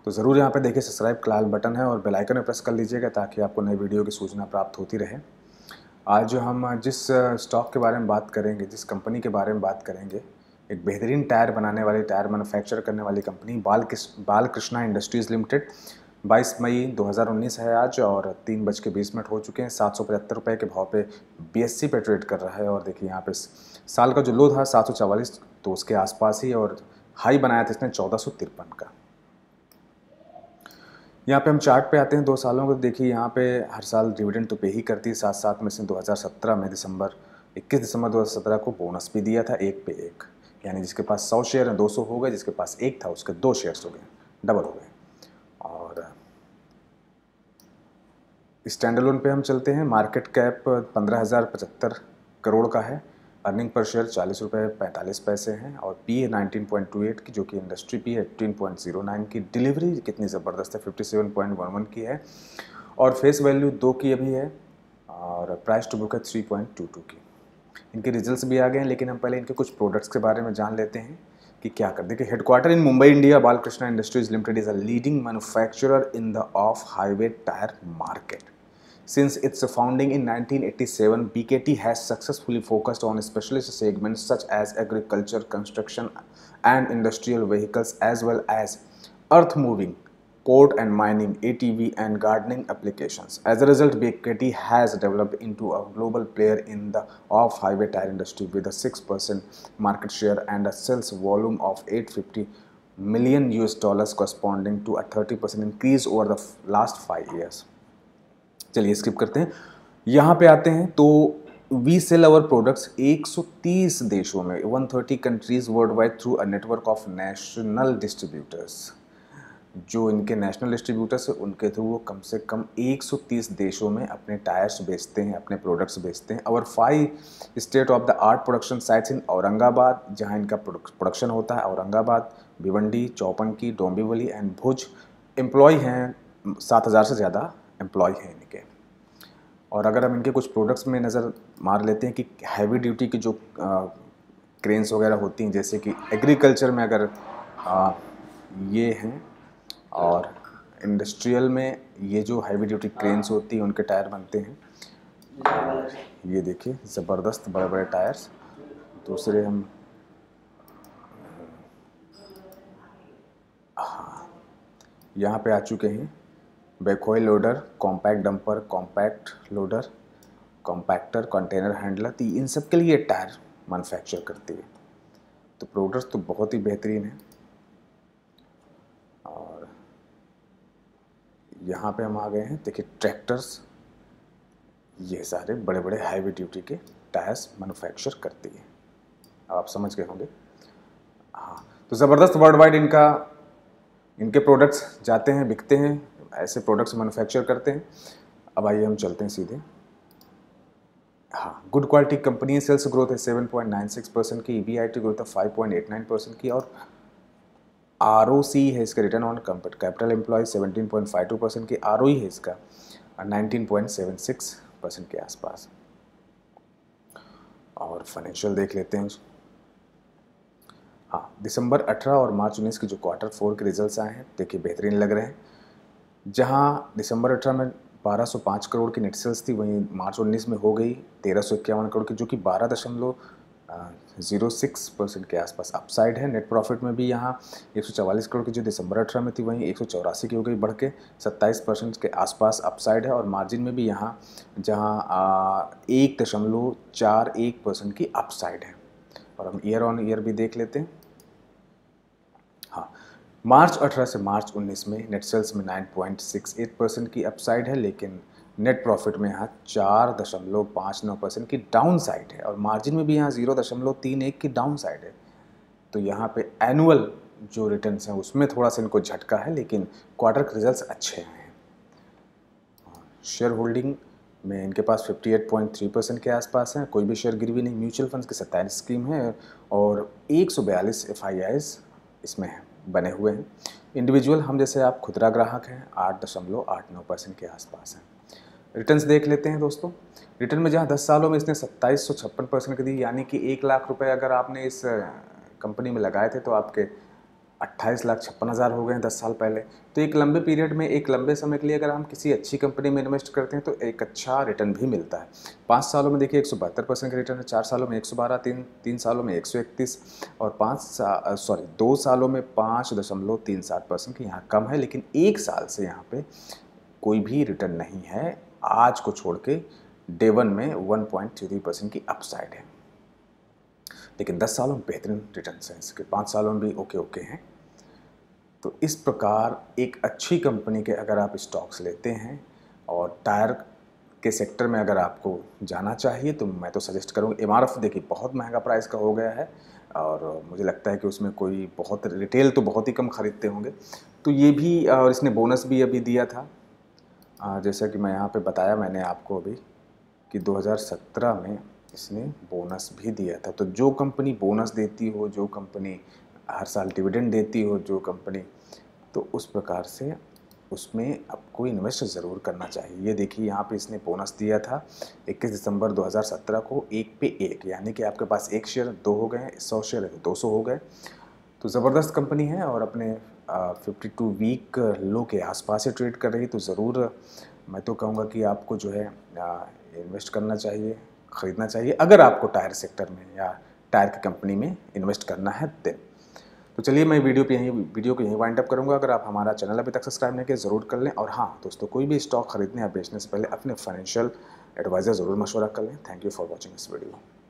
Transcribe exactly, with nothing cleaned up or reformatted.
तो ज़रूर यहाँ पे देखिए सब्सक्राइब का लाल बटन है और बेल आइकन में प्रेस कर लीजिएगा ताकि आपको नई वीडियो की सूचना प्राप्त होती रहे। आज जो हम जिस स्टॉक के बारे में बात करेंगे, जिस कंपनी के बारे में बात करेंगे, एक बेहतरीन टायर बनाने वाली, टायर मैन्युफैक्चर करने वाली कंपनी बाल बालकृष्णा इंडस्ट्रीज़ लिमिटेड। बाईस मई दो हज़ार उन्नीस है आज और तीन बज के बीस मिनट हो चुके हैं। सात सौ पचहत्तर रुपये के भाव पे बीएससी पे ट्रेड कर रहा है और देखिए यहाँ पे साल का जो लो था सात सौ चवालीस, तो उसके आसपास ही, और हाई बनाया था इसने चौदह सौ तिरपन का। यहाँ पे हम चार्ट पे आते हैं दो सालों को। देखिए यहाँ पे हर साल डिविडेंड तो पे ही करती है, साथ साथ में से दो हज़ार सत्रह में दिसंबर इक्कीस दिसंबर दो हज़ार सत्रह को बोनस भी दिया था, एक पे एक, यानी जिसके पास सौ शेयर हैं दो सौ हो गए, जिसके पास एक था उसके दो शेयर्स हो गए, डबल हो गए। और स्टैंडअलोन पे हम चलते हैं। मार्केट कैप पंद्रह हज़ार पचहत्तर करोड़ का है। अर्निंग पर शेयर चालीस रुपये पैंतालीस पैसे हैं और P E nineteen point two eight की, जो कि इंडस्ट्री पी है एटीन पॉइंट ज़ीरो नाइन की। डिलीवरी कितनी ज़बरदस्त है, fifty seven point one one की है और फेस वैल्यू दो की अभी है और प्राइस टू बुक है थ्री पॉइंट टू टू की। इनके रिजल्ट्स भी आ गए हैं, लेकिन हम पहले इनके कुछ प्रोडक्ट्स के बारे में जान लेते हैं कि क्या कर। देखिए headquarter in Mumbai India, Balkrishna Industries Limited is a leading manufacturer in the off highway tyre market. Since its founding in nineteen eighty-seven, B K T has successfully focused on specialist segments such as agriculture, construction, and industrial vehicles, as well as earth-moving, port and mining, A T V, and gardening applications. As a result, B K T has developed into a global player in the off-highway tire industry with a six percent market share and a sales volume of eight hundred fifty million U S dollars, corresponding to a thirty percent increase over the last five years. चलिए skip करते हैं, यहाँ पे आते हैं। तो we cell our products एक सौ तीस देशों में, एक सौ तीस countries worldwide through a network of national distributors. जो इनके नेशनल डिस्ट्रीब्यूटर्स हैं उनके थ्रू वो कम से कम एक सौ तीस देशों में अपने टायर्स बेचते हैं, अपने प्रोडक्ट्स बेचते हैं। और five state of the art production sites in Aurangabad, जहाँ इनका प्रोडक्शन होता है, औरंगाबाद, भिवंडी, चौपनकी, डोंबिवली एंड भुज। एम्प्लॉय हैं सात हज़ार से ज़्यादा एम्प्लॉय हैं इनके। और अगर हम इनके कुछ प्रोडक्ट्स में नज़र मार लेते हैं कि हैवी ड्यूटी की जो क्रेन्स वगैरह होती हैं, जैसे कि एग्रीकल्चर में अगर आ, ये हैं, और इंडस्ट्रियल में ये जो हैवी ड्यूटी क्रेन्स होती हैं उनके टायर बनते हैं। और ये देखिए ज़बरदस्त बड़े बड़े टायर्स। दूसरे हम हाँ यहाँ पे आ चुके हैं। Backhoe loader, compact dumper, compact loader, compactor, container handler, तो इन सब के लिए टायर मैन्युफैक्चर करती है। तो प्रोडक्ट्स तो बहुत ही बेहतरीन है। और यहाँ पे हम आ गए हैं, देखिए ट्रैक्टर्स, ये सारे बड़े बड़े हैवी ड्यूटी के टायर्स मैन्युफैक्चर करती है। अब आप समझ गए होंगे। हाँ, तो ज़बरदस्त वर्ल्ड वाइड इनका इनके प्रोडक्ट्स जाते हैं, बिकते हैं, ऐसे प्रोडक्ट्स मैन्युफैक्चर करते हैं। अब आइए हम चलते हैं सीधे। हाँ, गुड क्वालिटी कंपनी है। सेल्स ग्रोथ है seven point nine six percent की, ईबीआईटी ग्रोथ है five point eight nine percent की, और आरओसी है इसका, return on capital employ seventeen point five two percent की, आरओई है इसका nineteen point seven six percent के आसपास। और फाइनेंशियल देख लेते हैं। हाँ, दिसंबर अठारह और मार्च उन्नीस की जो क्वार्टर फोर के रिजल्ट्स आए हैं, देखिए बेहतरीन लग रहे हैं। जहाँ दिसंबर अठारह में बारह सौ पाँच करोड़ की नेट सेल्स थी, वहीं मार्च उन्नीस में हो गई तेरह सौ इक्यावन करोड़ की, जो कि बारह दशमलव जीरो सिक्स परसेंट के आसपास अपसाइड है। नेट प्रॉफिट में भी यहाँ एक सौ चवालीस करोड़ की जो दिसंबर अठारह में थी, वहीं एक सौ चौरासी की हो गई, बढ़ के सत्ताईस परसेंट के आसपास अपसाइड है। और मार्जिन में भी यहाँ जहाँ एक दशमलव चार एक परसेंट की अपसाइड है। और हम ईयर ऑन ईयर भी देख लेते हैं। हाँ, मार्च अठारह से मार्च उन्नीस में नेट सेल्स में nine point six eight percent की अपसाइड है, लेकिन नेट प्रॉफिट में यहाँ चार दशमलव पाँच नौ परसेंट की डाउन साइड है। और मार्जिन में भी यहाँ जीरो दशमलव तीन एक की डाउन साइड है। तो यहाँ पे एनुअल जो रिटर्न्स हैं उसमें थोड़ा सा इनको झटका है, लेकिन क्वार्टर के रिजल्ट्स अच्छे हैं। शेयर होल्डिंग में इनके पास अट्ठावन पॉइंट थ्री परसेंट के आसपास है, कोई भी शेयर गिरवी नहीं। म्यूचुअल फंड्स की सत्ताईस स्कीम है और एक सौ बयालीस एफ आई आईज इसमें है, बने हुए हैं। इंडिविजुअल हम जैसे आप खुदरा ग्राहक हैं, आठ दशमलव आठ नौ परसेंट के आसपास हैं। रिटर्न्स देख लेते हैं दोस्तों। रिटर्न में जहाँ दस सालों में इसने सत्ताईस सौ छप्पन परसेंट की दी, यानी कि एक लाख रुपए अगर आपने इस कंपनी में लगाए थे तो आपके अट्ठाईस लाख छप्पन हज़ार हो गए हैं दस साल पहले। तो एक लंबे पीरियड में, एक लंबे समय के लिए अगर हम किसी अच्छी कंपनी में इन्वेस्ट करते हैं तो एक अच्छा रिटर्न भी मिलता है। पाँच सालों में देखिए एक सौ बहत्तर परसेंट का रिटर्न है, चार सालों में एक सौ बारह, तीन तीन सालों में एक सौ इकतीस और पाँच सा सॉरी दो सालों में पाँच दशमलव तीन सात परसेंट की यहाँ कम है। लेकिन एक साल से यहाँ पे कोई भी रिटर्न नहीं है, आज को छोड़ के डे वन में वन पॉइंट थ्री परसेंट की अपसाइड है। लेकिन दस सालों में बेहतरीन रिटर्न है, इसके पाँच सालों में भी ओके ओके हैं। तो इस प्रकार एक अच्छी कंपनी के अगर आप स्टॉक्स लेते हैं और टायर के सेक्टर में अगर आपको जाना चाहिए तो मैं तो सजेस्ट करूँगा। एम आर एफ देखिए बहुत महंगा प्राइस का हो गया है और मुझे लगता है कि उसमें कोई बहुत रिटेल तो बहुत ही कम खरीदते होंगे। तो ये भी, और इसने बोनस भी अभी दिया था, जैसा कि मैं यहाँ पे बताया मैंने आपको अभी कि दो हज़ार सत्रह में इसने बोनस भी दिया था। तो जो कंपनी बोनस देती हो, जो कंपनी हर साल डिविडेंड देती हो, जो कंपनी, तो उस प्रकार से उसमें आपको इन्वेस्ट ज़रूर करना चाहिए। ये देखिए यहाँ पे इसने बोनस दिया था इक्कीस दिसंबर दो हज़ार सत्रह को, एक पे एक, यानी कि आपके पास एक शेयर दो हो गए, सौ शेयर है तो दो सौ हो गए। तो ज़बरदस्त कंपनी है और अपने फिफ्टी टू वीक लो के आसपास से ट्रेड कर रही, तो ज़रूर मैं तो कहूँगा कि आपको जो है इन्वेस्ट करना चाहिए, ख़रीदना चाहिए अगर आपको टायर सेक्टर में या टायर की कंपनी में इन्वेस्ट करना है देन। तो चलिए मैं वीडियो पे यहीं वीडियो को यहीं वाइंड अप करूँगा। अगर आप हमारा चैनल अभी तक सब्सक्राइब नहीं किया ज़रूर कर लें। और हाँ दोस्तों, कोई भी स्टॉक खरीदने या बेचने से पहले अपने फाइनेंशियल एडवाइज़र ज़रूर मशवरा कर लें। Thank you for watching this video.